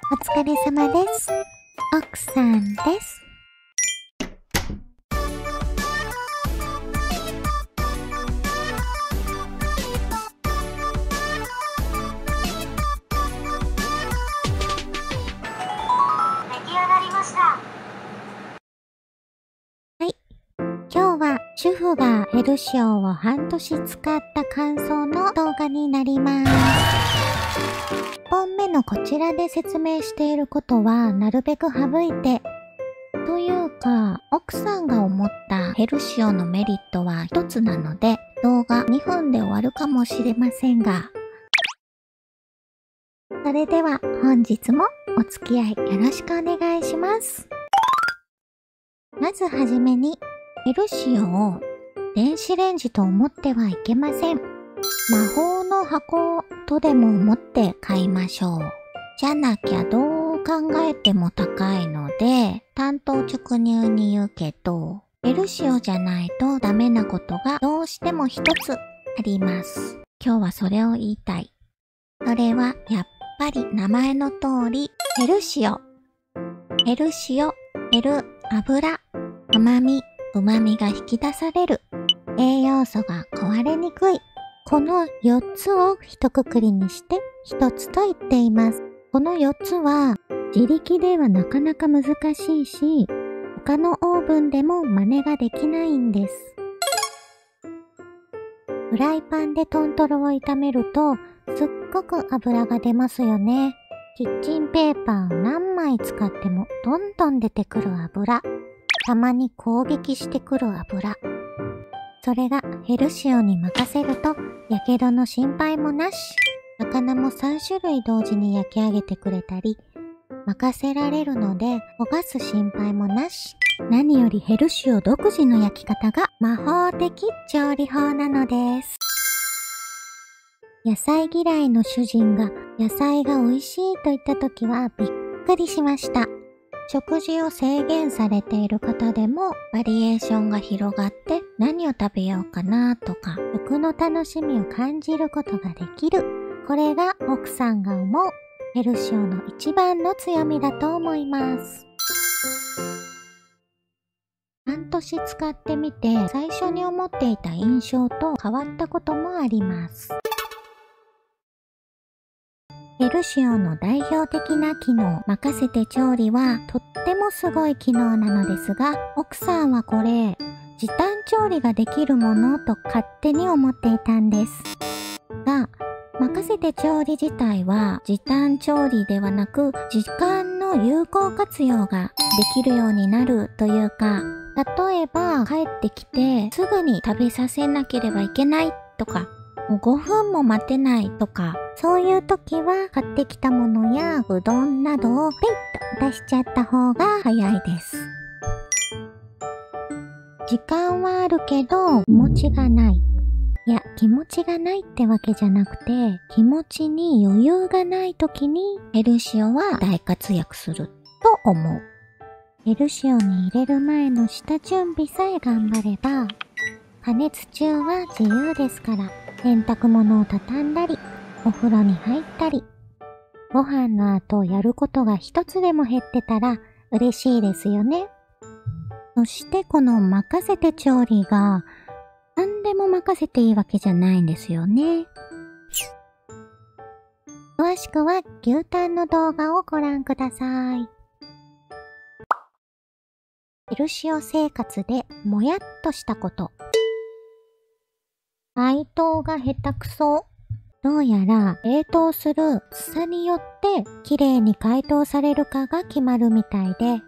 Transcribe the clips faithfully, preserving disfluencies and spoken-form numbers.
お疲れ様です。奥さんです。 出来上がりました。 はい。今日は主婦がヘルシオを半年使った感想の動画になります。いっぽんめのこちらで説明していることはなるべく省いて、というか奥さんが思ったヘルシオのメリットは一つなので動画にふんで終わるかもしれませんが、それでは本日もお付き合いよろしくお願いします。まずはじめにヘルシオを電子レンジと思ってはいけません。魔法の箱とでも思って買いましょう。じゃなきゃどう考えても高いので、単刀直入に言うけど、ヘルシオじゃないとダメなことがどうしても一つあります。今日はそれを言いたい。それはやっぱり名前の通りヘルシオ。ヘルシオ、ヘル、油、甘み、旨みが引き出される。栄養素が壊れにくい。このよっつを一括りにしてひとつと言っています。このよっつは自力ではなかなか難しいし、他のオーブンでも真似ができないんです。フライパンでトントロを炒めるとすっごく油が出ますよね。キッチンペーパーを何枚使ってもどんどん出てくる油。たまに攻撃してくる油。それがヘルシオに任せるとやけどの心配もなし。魚もさんしゅるい同時に焼き上げてくれたり任せられるので焦がす心配もなし。何よりヘルシオ独自の焼き方が魔法的調理法なのです。野菜嫌いの主人が野菜が美味しいと言った時はびっくりしました。食事を制限されている方でもバリエーションが広がって何を食べようかなとか食の楽しみを感じることができる。これが奥さんが思うヘルシオの一番の強みだと思います。半年使ってみて最初に思っていた印象と変わったこともあります。ヘルシオの代表的な機能、任せて調理はとってもすごい機能なのですが、奥さんはこれ、時短調理ができるものと勝手に思っていたんです。が、任せて調理自体は時短調理ではなく、時間の有効活用ができるようになるというか、例えば帰ってきてすぐに食べさせなければいけないとか、もうごふんも待てないとか、そういう時は買ってきたものやうどんなどをペイッと出しちゃった方が早いです。時間はあるけど気持ちがない。いや、気持ちがないってわけじゃなくて、気持ちに余裕がない時にヘルシオは大活躍すると思う。ヘルシオに入れる前の下準備さえ頑張れば、加熱中は自由ですから、洗濯物を畳んだり、お風呂に入ったり、ご飯の後やることが一つでも減ってたら嬉しいですよね。そしてこの任せて調理が何でも任せていいわけじゃないんですよね。詳しくは牛タンの動画をご覧ください。ヘルシオ生活でもやっとしたこと。解凍が下手くそ。どうやら冷凍する厚さによって綺麗に解凍されるかが決まるみたいで、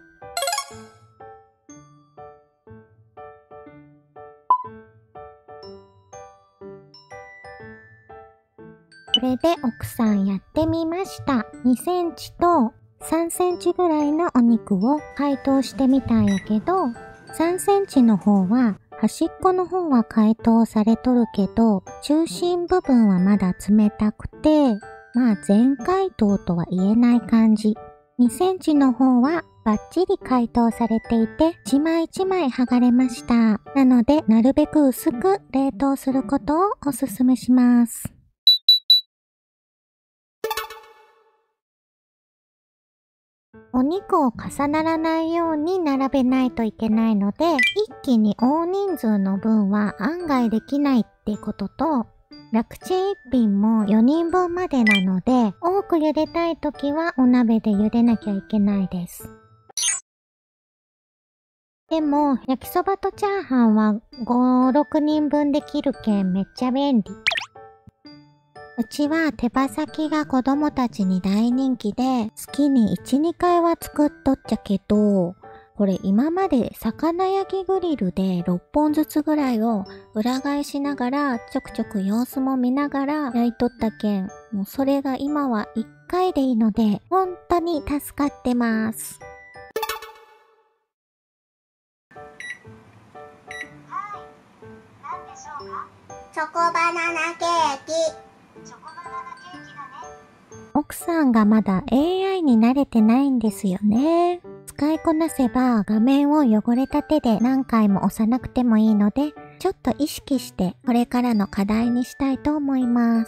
これで奥さんやってみました。にセンチとさんセンチぐらいのお肉を解凍してみたんやけど、さんセンチの方は端っこの方は解凍されとるけど、中心部分はまだ冷たくて、まあ全解凍とは言えない感じ。にセンチの方はバッチリ解凍されていて、一枚一枚剥がれました。なので、なるべく薄く冷凍することをおすすめします。 お肉を重ならないように並べないといけないので、一気に大人数の分は案外できないってことと、楽ちん一品もよにんぶんまでなので、多く茹でたいときはお鍋で茹でなきゃいけないです。でも、焼きそばとチャーハンはご、ろくにんぶんできるけんめっちゃ便利。うちは手羽先が子供たちに大人気で、月にいち、にかいは作っとっちゃけど、これ今まで魚焼きグリルでろっぽんずつぐらいを裏返しながらちょくちょく様子も見ながら焼いとったけん、もうそれが今はいっかいでいいので本当に助かってます。 はい、何でしょうか？ チョコバナナケーキ。 チョコバナナケーキだね。 奥さんがまだ エーアイ に慣れてないんですよね。使いこなせば画面を汚れた手で何回も押さなくてもいいので、ちょっと意識してこれからの課題にしたいと思います。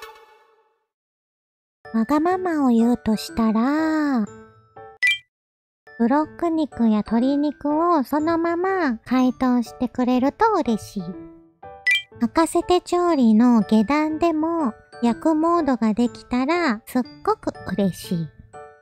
わがままを言うとしたら、ブロック肉や鶏肉をそのまま解凍してくれると嬉しい。任せて調理の下段でも焼くモードができたらすっごく嬉しい。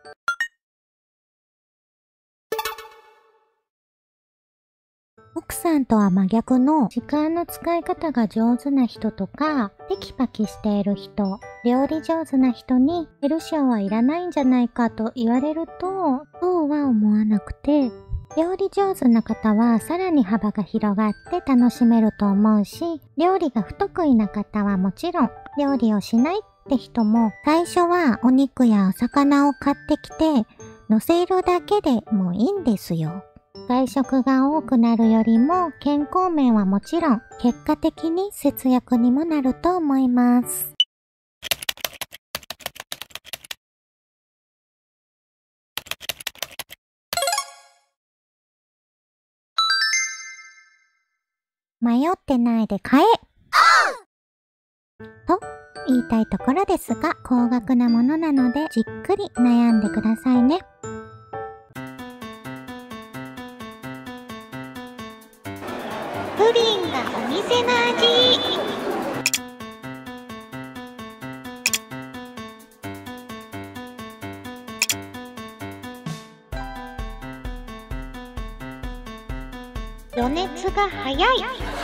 奥さんとは真逆の時間の使い方が上手な人とか、テキパキしている人、料理上手な人にヘルシオはいらないんじゃないかと言われると、そうは思わなくて、料理上手な方はさらに幅が広がって楽しめると思うし、料理が不得意な方はもちろん、料理をしないって人も最初はお肉やお魚を買ってきて、乗せるだけでもういいんですよ。外食が多くなるよりも健康面はもちろん結果的に節約にもなると思います。迷ってないで買えと言いたいところですが、高額なものなのでじっくり悩んでくださいね。 プリンがお店の味。予熱が早い。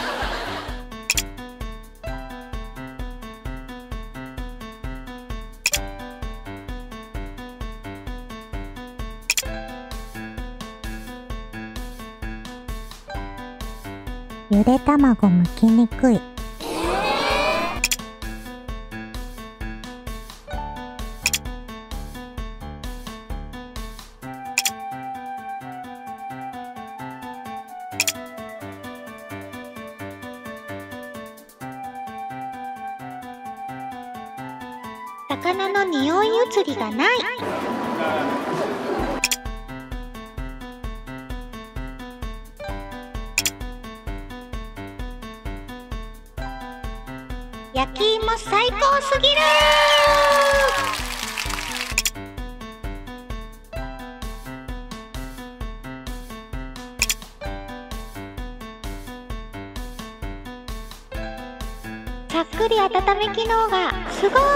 ゆで卵剥きにくい。 魚の匂い移りがない。焼き芋最高すぎる。さっくり温め機能がすごーい。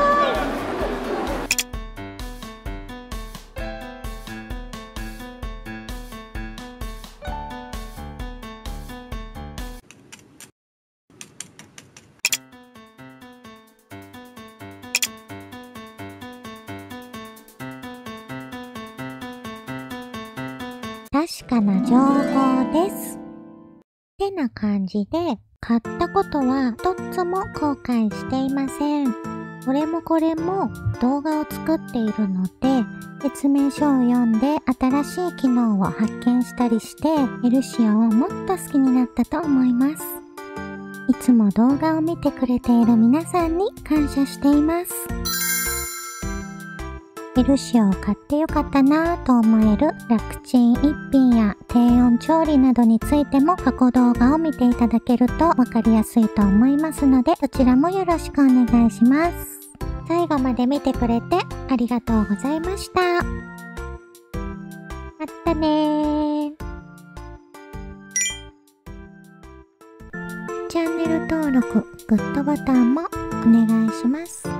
確かな情報です。ってな感じで、買ったことは一つも後悔していません。これもこれも動画を作っているので、説明書を読んで新しい機能を発見したりして、ヘルシオをもっと好きになったと思います。いつも動画を見てくれている皆さんに感謝しています。ヘルシオを買ってよかったなぁと思える楽ちん一品や低温調理などについても過去動画を見ていただけるとわかりやすいと思いますので、そちらもよろしくお願いします。最後まで見てくれてありがとうございました。 またねー。チャンネル登録、グッドボタンもお願いします。